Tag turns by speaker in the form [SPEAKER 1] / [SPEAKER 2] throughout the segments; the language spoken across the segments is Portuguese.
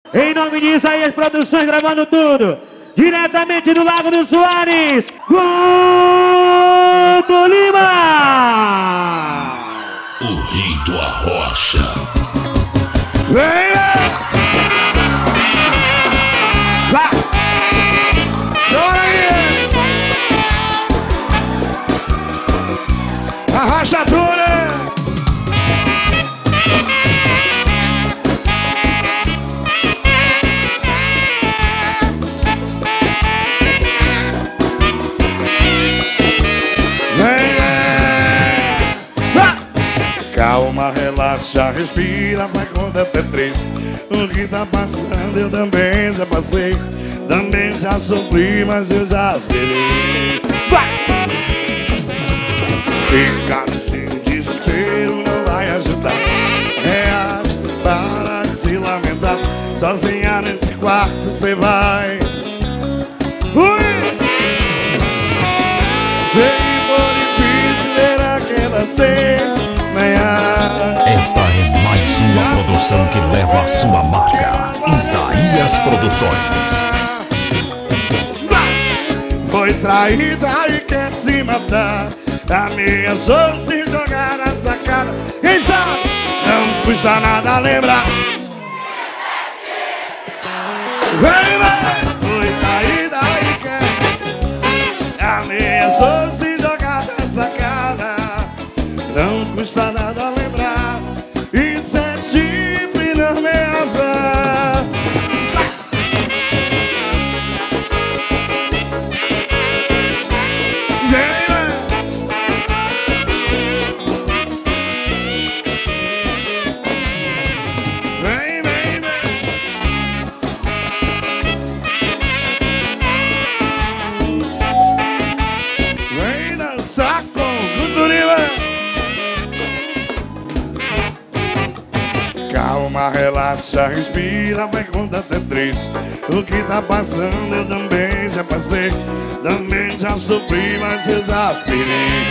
[SPEAKER 1] Em nome de Isaías Produções, gravando tudo. Diretamente do Lago dos Soares, Guto Lima.
[SPEAKER 2] O rei do Arrocha.
[SPEAKER 3] Vem! Vai! Chora aí! Arrocha tudo! Calma, relaxa, respira, vai contar até 3. O que tá passando eu também já passei. Também já sofri, mas eu já esperei. Vai! Ficar nesse desespero não vai ajudar. Reage, para de se lamentar. Sozinha nesse quarto cê vai. Sei que foi difícil ver aquela cena.
[SPEAKER 2] Esta é mais uma produção que leva a sua marca. Isaías Produções.
[SPEAKER 3] Foi traída e quer se matar. Ameaçou se jogar na sacada. Quem sabe? Não custa nada lembrar. Foi traída e quer. Ameaçou se jogar na sacada. Não custa nada lembrar. Isso é chifre, não é azar. Vem, vem, vem. Vem dançar com o Guto Lima. Calma, relaxa, respira, vai contar até 3. O que tá passando eu também já passei. Também já sofri, mas eu já aspirei.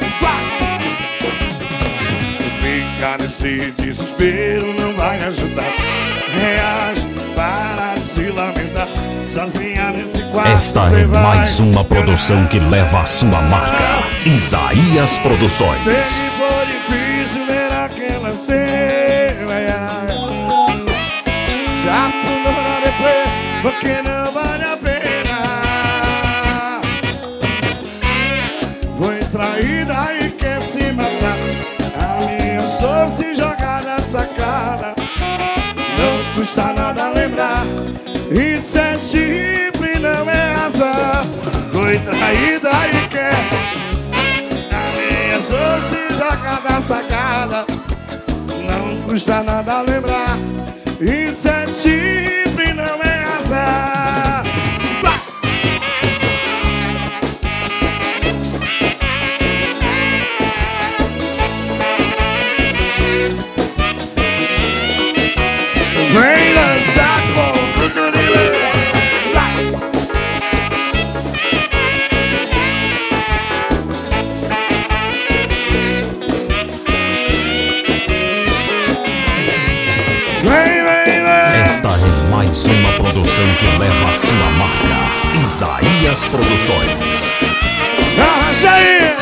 [SPEAKER 3] Ficar nesse desespero não vai ajudar. Reage, para de se lamentar. Sozinha nesse quarto.
[SPEAKER 2] Esta é mais uma produção que leva a sua marca. Isaías Produções.
[SPEAKER 3] Se for difícil ver aquela cena. Já pulou depois, porque não vale a pena. Foi traída e quer se matar. Ameaçou se jogar na sacada. Não custa nada lembrar. Isso é chifre, não é azar. Foi traída e quer. Ameaçou se jogar na sacada. Não custa nada lembrar. Isso é chifre, não é azar. Vai! Vem dançar com o Guto Lima. Vai!
[SPEAKER 2] Esta é mais uma produção que leva a sua marca. Isaías Produções.
[SPEAKER 3] Arrasta aí!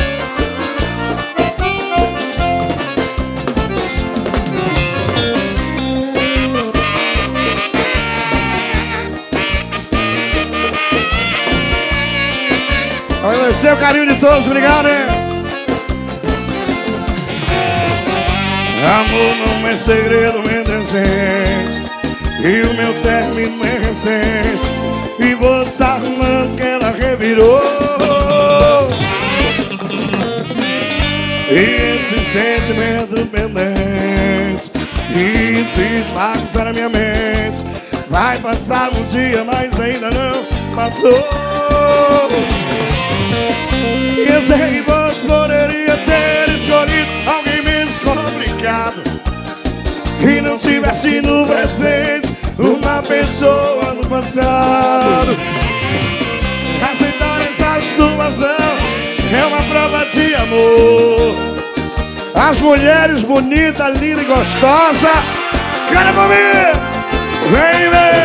[SPEAKER 3] Agradecer o carinho de todos, obrigado, hein? Amor não é segredo entre a gente. E o meu término é recente. E você está arrumando que ela revirou. E esses sentimentos pendentes e se esparça na minha mente. Vai passar um dia, mas ainda não passou. Eu sei que você poderia ter escolhido alguém menos complicado e não tivesse no presente uma pessoa no passado. Aceitar essa situação é uma prova de amor. As mulheres bonitas, lindas e gostosas, cara comigo, vem, vem.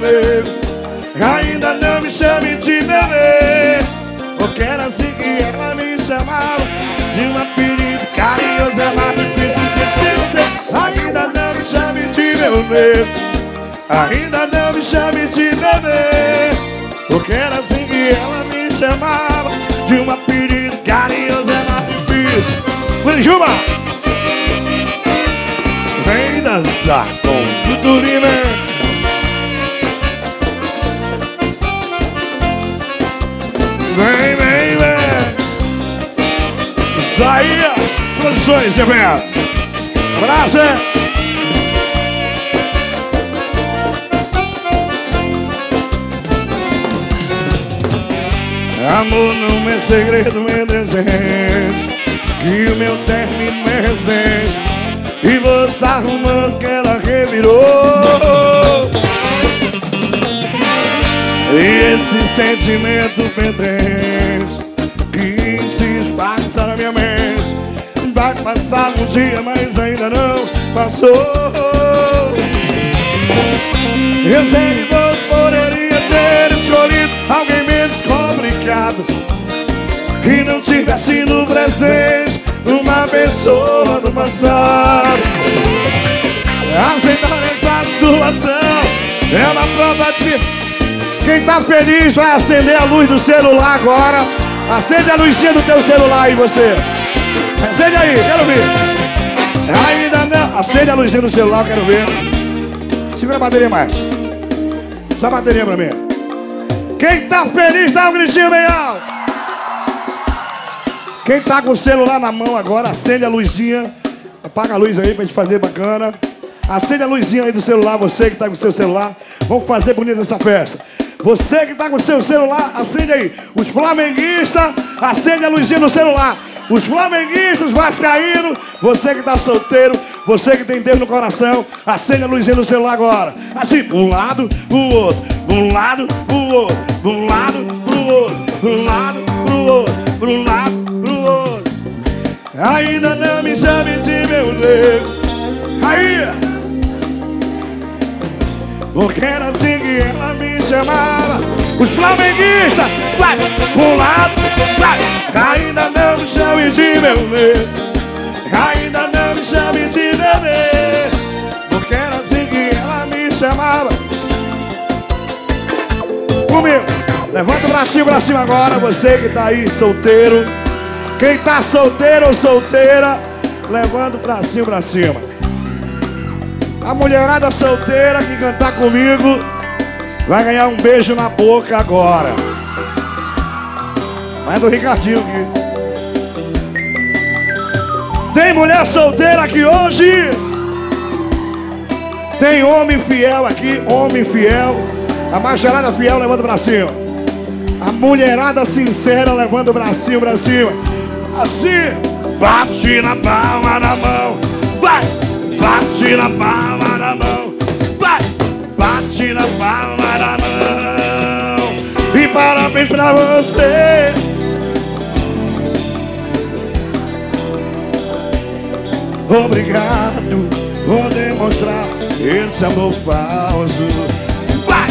[SPEAKER 3] nego. Ainda não me chame de bebê, porque era assim que ela me chamava, de um apelido carinhoso, é mais difícil de esquecer. Ainda não me chame de meu nego, ainda não me chame de bebê, porque era assim que ela me chamava, de um apelido carinhoso, é mais difícil. Vem, Juba! Vem dançar com Dudu Lima. Vem, vem, vem. Isaías Produções e Eventos. Abraço. Amor não é segredo, é desejo, que o meu término é recente, e você está arrumando que ela revirou. E esse sentimento pendente que insiste passar na minha mente, vai passar um dia, mas ainda não passou. Eu sei que você poderia ter escolhido alguém menos complicado, que não tivesse no presente uma pessoa do passado. Aceitar essa situação é uma prova de... Quem tá feliz vai acender a luz do celular agora. Acende a luzinha do teu celular aí, você. Acende aí, quero ver. Ainda não. Acende a luzinha do celular, quero ver. Segura a bateria mais. Só a bateria pra mim. Quem tá feliz, dá um gritinho bem alto. Quem tá com o celular na mão agora, acende a luzinha. Apaga a luz aí pra gente fazer bacana. Acende a luzinha aí do celular, você que tá com o seu celular. Vamos fazer bonita essa festa. Você que tá com o seu celular, acende aí. Os flamenguistas, acende a luzinha no celular. Os flamenguistas, vascaínos, você que tá solteiro, você que tem Deus no coração, acende a luzinha no celular agora. Assim, um lado, pro outro, um lado, pro outro, um lado, pro outro, um lado, pro outro, um lado, pro outro. Ainda não me chame de meu nego. Aí, porque era assim que ela me chamava. Os flamenguistas, vai, pro lado, vai. Ainda não me chame de meu nego, ainda não me chame de bebê, porque era assim que ela me chamava. Comigo, levanta o bracinho pra cima agora, você que tá aí solteiro. Quem tá solteiro ou solteira, levanta o bracinho pra cima. A mulherada solteira que cantar comigo vai ganhar um beijo na boca agora. Mas é do Ricardinho aqui. Tem mulher solteira aqui hoje? Tem homem fiel aqui, homem fiel. A macharada fiel levando pra cima. A mulherada sincera levando o bracinho pra cima. Assim, bate na palma da mão, vai! Bate na palma da mão, vai! Bate na palma da mão. E parabéns pra você. Obrigado por demonstrar esse amor falso. Vai!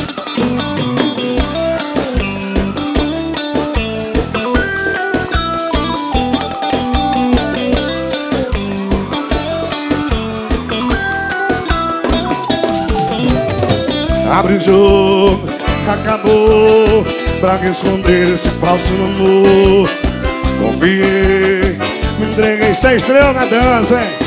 [SPEAKER 3] Abre o jogo, acabou, pra esconder esse falso amor. Confiei, me entreguei sem estrela na dança, hein?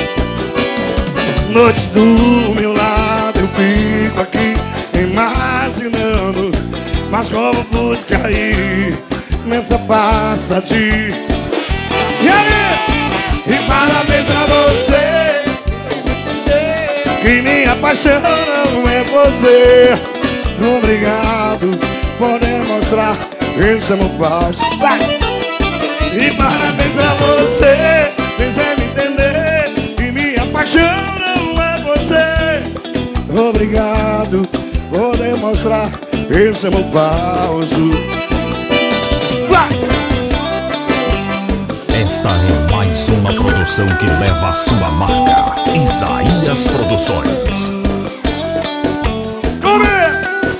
[SPEAKER 3] Noites do meu lado eu fico aqui imaginando, mas como pude cair nessa passadinha. E aí? E parabéns pra você, que minha paixão não é você. Obrigado por demonstrar esse amor falso. E parabéns pra você, fizer me entender que minha paixão não é você. Obrigado por demonstrar esse amor falso.
[SPEAKER 2] Esta é mais uma produção que leva a sua marca. Isaías Produções.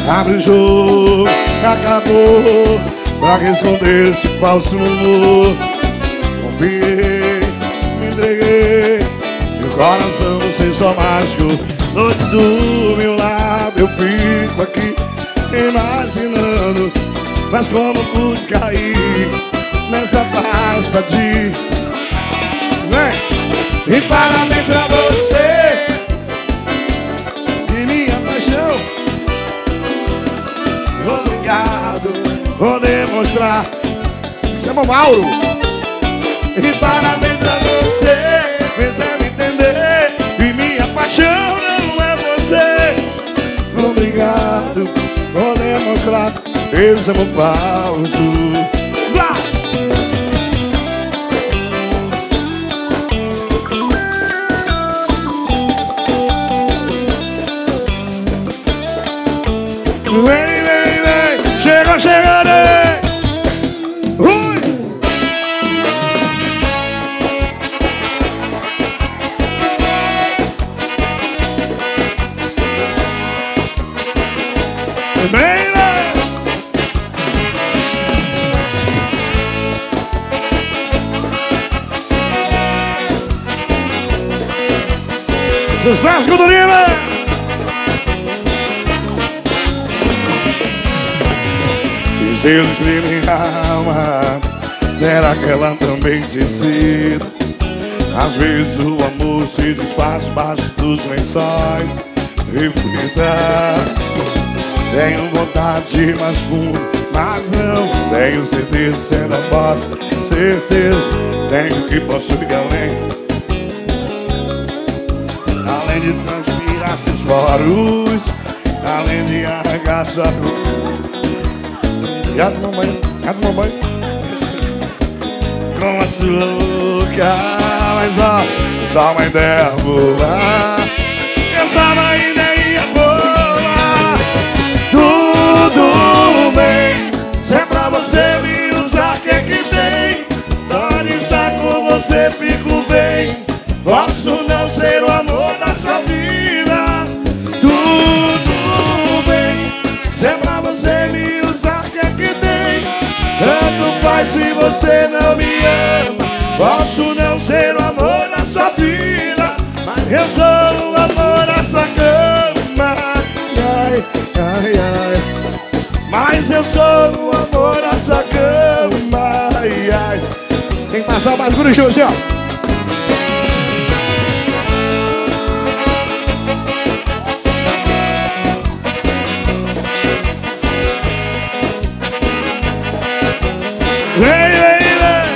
[SPEAKER 3] Abre o jogo, acabou. Pra que esconder esse falso amor? Confiei, me entreguei. Meu coração você só machucou. Noites do meu lado eu fico aqui imaginando. Mas como pude cair nessa pasta de... E parabéns pra você e minha paixão. Obrigado, vou demonstrar. Chama o Mauro. E parabéns pra você, fez me entender. E minha paixão não é você. Obrigado, vou demonstrar. Esse amor falso. Vem, vem, vem, chega, chega, né? Vem, vem. Sucesso, Godorina! Deus de minha alma, será que ela também se excita? Às vezes o amor se desfaz debaixo dos lençóis. Reflita, tenho vontade de ir mais fundo, mas não tenho certeza se ainda posso. Certeza, tenho que posso ir além. Além de transpirar seus poros, além de arregar sua roupa. Já tomou banho, já tomou banho. Com a sua boca. Mas ó, só uma ideia boa. Essa uma ideia boa. Tudo bem, se é pra você me usar, que tem? Só de estar com você fico bem. Posso não ser o amor da sua vida. Tudo bem, se é pra você me usar, que tem? Tanto faz se você não me ama. Posso não ser o amor da sua vida, mas eu sou o amor da sua cama. Ai, ai, ai. Mas eu sou o amor da sua cama. Ai, ai. Tem que passar mais guri, assim, ó. Vem, vem, vem.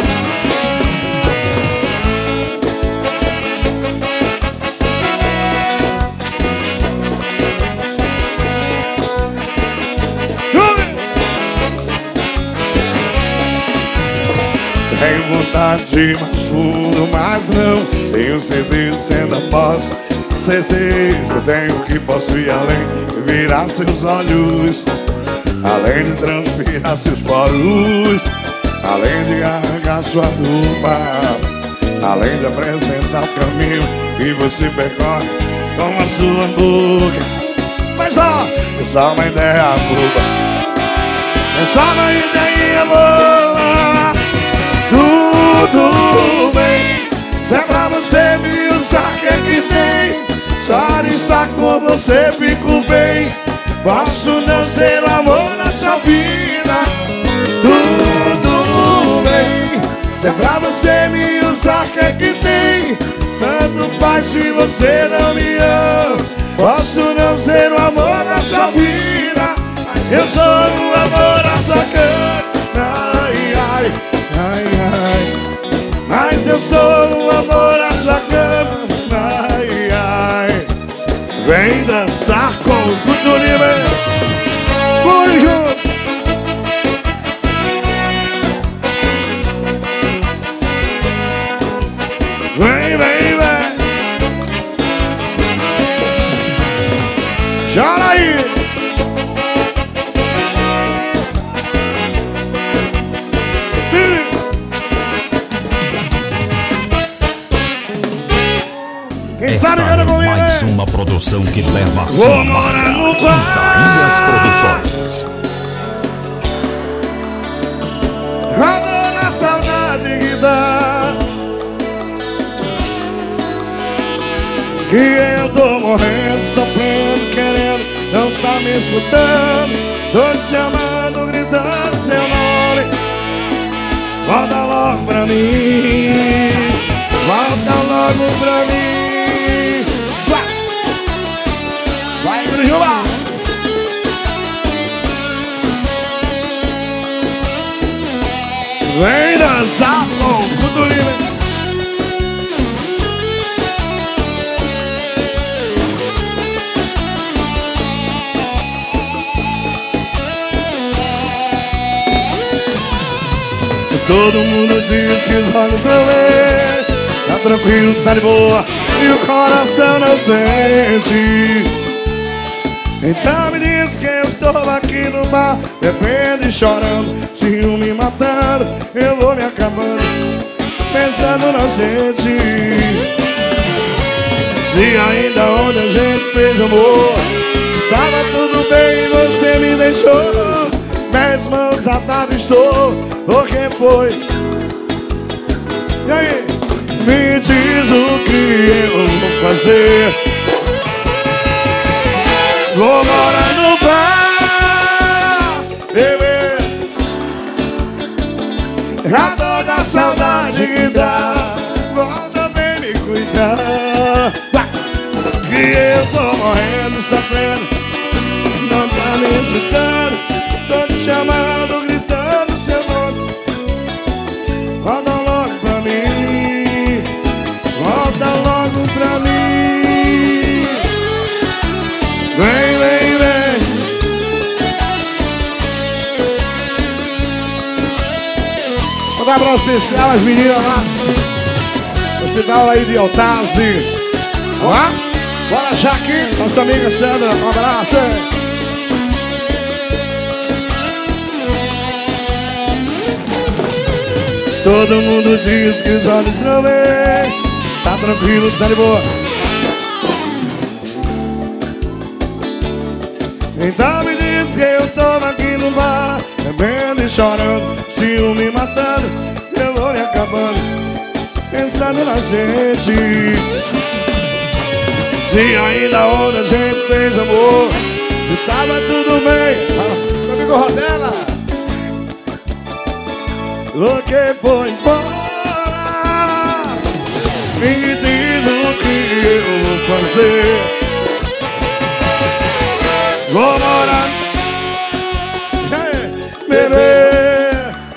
[SPEAKER 3] Tenho vontade de ir mais fundo, mas não tenho certeza se ainda posso. Certeza tenho que posso ir além, virar seus olhos, além de transpirar seus poros, além de arrancar sua roupa, além de apresentar o caminho que você percorre com a sua boca. Mas ó, é só uma ideia boba. É só uma ideia boa. Tudo bem, se é pra você me usar, que tem? Só de estar com você fico bem. Posso não ser o amor da sua vida. Tudo bem, se é pra você me usar, que tem? Tanto faz se você não me ama. Posso não ser o amor da sua vida, eu sou o amor da sua cama. Ai, ai, ai, ai. Mas eu sou o amor da sua cama. Ai, ai. Vem dançar com o Futurime. Vamos junto. Vem, vem, vem. Chora aí.
[SPEAKER 2] Esta é mais uma produção que leva a sua marca. Isaías Produções.
[SPEAKER 3] A dor na saudade que dá, que eu tô morrendo, sofrendo, querendo, não tá me escutando. Tô te chamando, gritando seu nome. Volta logo pra mim, volta logo pra mim. Vai, Grujuba! Vem dançar com o Cutulino. Todo mundo diz que os olhos não veem, tá tranquilo, tá de boa, e o coração não sente. Então me diz que eu tô aqui no bar, bebendo e chorando, ciúme matando, eu vou me acabando, pensando na gente. Se ainda onde a gente fez amor, tava tudo bem e você me deixou, minhas mãos atadas estou, o que foi? E aí? Me diz o que eu vou fazer. Vou morar no bar, beber, a dor da saudade que dá, volta bem me cuidar. Que eu tô morrendo, sofrendo, não tá me escutando. Tô te chamando, gritando seu nome. Volta logo pra mim, volta logo pra mim. Vem, vem, vem. Vou dar um abraço especial às meninas lá, hospital aí de Altazes. Vamos lá? Bora, Jaque. Nossa amiga Sandra, um abraço. Todo mundo diz que os olhos não veem, tá tranquilo, tá de boa. Então me diz que eu tô aqui no bar, bebendo e chorando, ciúme matando, eu vou me acabando, pensando na gente. Se ainda onde a gente fez amor, se tava tudo bem. Meu amigo Rodela, o que foi embora? Me diz o que eu vou fazer. Vou morar, beber,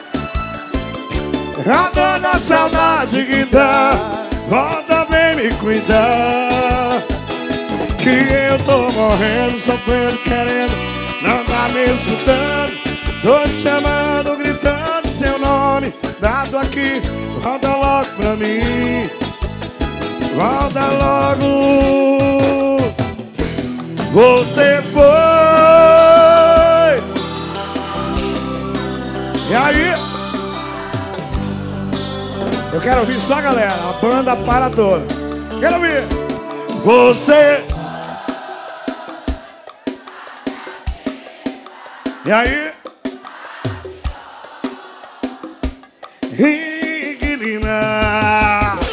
[SPEAKER 3] a dor da saudade que dá, volta bem me cuidar. Que eu tô morrendo, sofrendo, querendo, não tá me escutando. Tô te chamando, gritando seu nome, dado aqui, volta logo pra mim, volta logo. Você foi. E aí? Eu quero ouvir só a galera, a banda para toda. Quero ouvir. Você. E aí? Inquilina.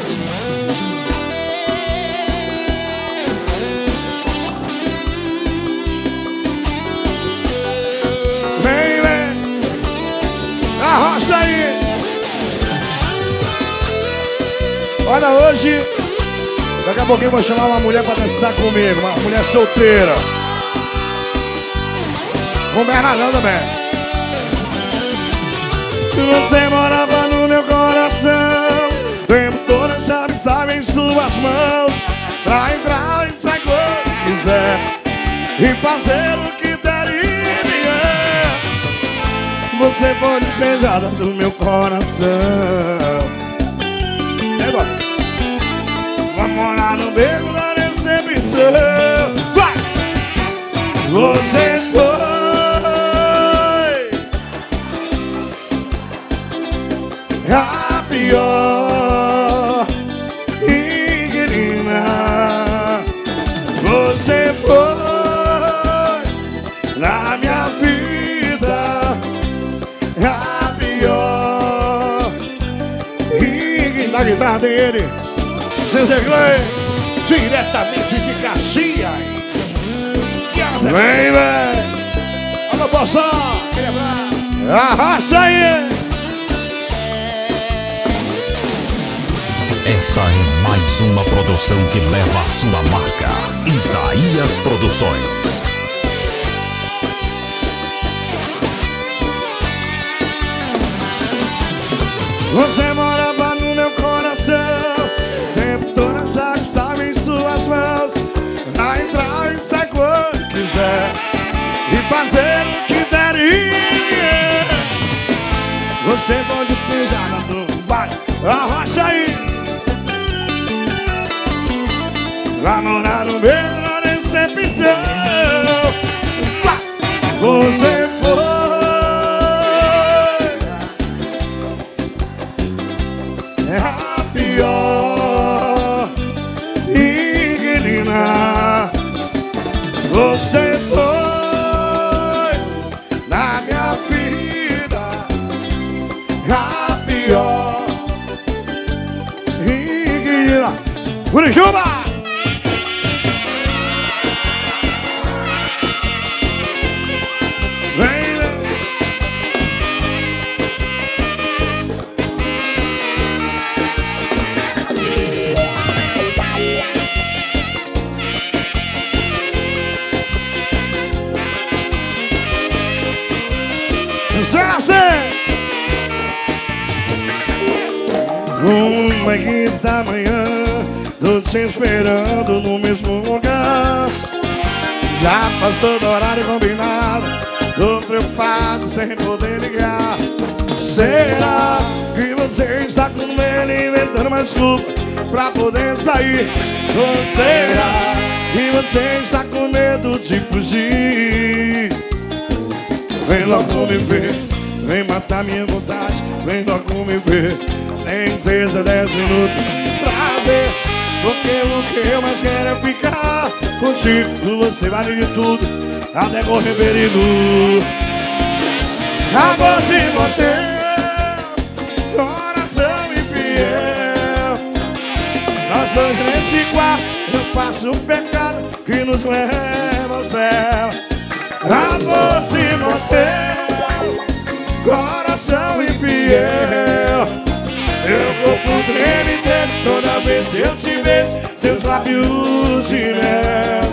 [SPEAKER 3] Vem, vem. Arrocha aí. Olha, hoje, daqui a pouquinho eu vou chamar uma mulher pra dançar comigo, uma mulher solteira. Com Bernardão também. Você morava no meu coração, o tempo todo a chave estava em suas mãos, pra entrar e sair quando quiser e fazer o que teria. Você foi despejada do meu coração. Vai morar no beco da recepção. Vai! Você foi a pior inquilina. guitarra dele, Zezé Gley, diretamente de Caxias. Vem, velho. Alô, Bossó, aquele abraço. Arrasta aí.
[SPEAKER 2] Esta é mais uma produção que leva a sua marca. Isaías Produções.
[SPEAKER 3] Você morava no meu coração, tempo todo a chave estava em suas mãos. Pra entrar e sair quando quiser e fazer o que der. Você pode despejar na dor, vai, arrocha aí. Vai morar no meio da recepção. Você foi a pior inquilina. Você foi na minha vida a pior inquilina. Curitiba! Uma quinze da manhã, tô te esperando no mesmo lugar. Já passou do horário combinado, tô preocupado sem poder ligar. Será que você está com ele inventando uma desculpa pra poder sair? Ou será que você está com medo de fugir? Vem logo me ver, vem matar minha vontade, vem logo me ver. Nem seja 10 minutos, prazer. Porque o que eu mais quero é ficar contigo. Você vale de tudo, até correr perigo. Acabou de manter coração infiel. Nós dois nesse quarto, eu faço um pecado que nos leva ao céu. Acabou de manter coração infiel. Eu vou com treme dentro toda vez que eu te vejo, seus lábios de mel.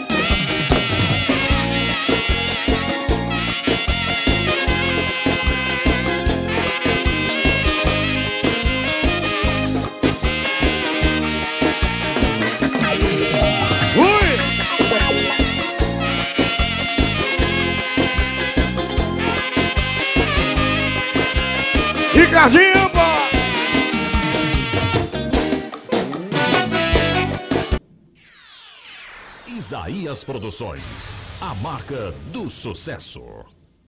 [SPEAKER 3] Ui! Ricardinho, pô!
[SPEAKER 2] Isaías Produções, a marca do sucesso.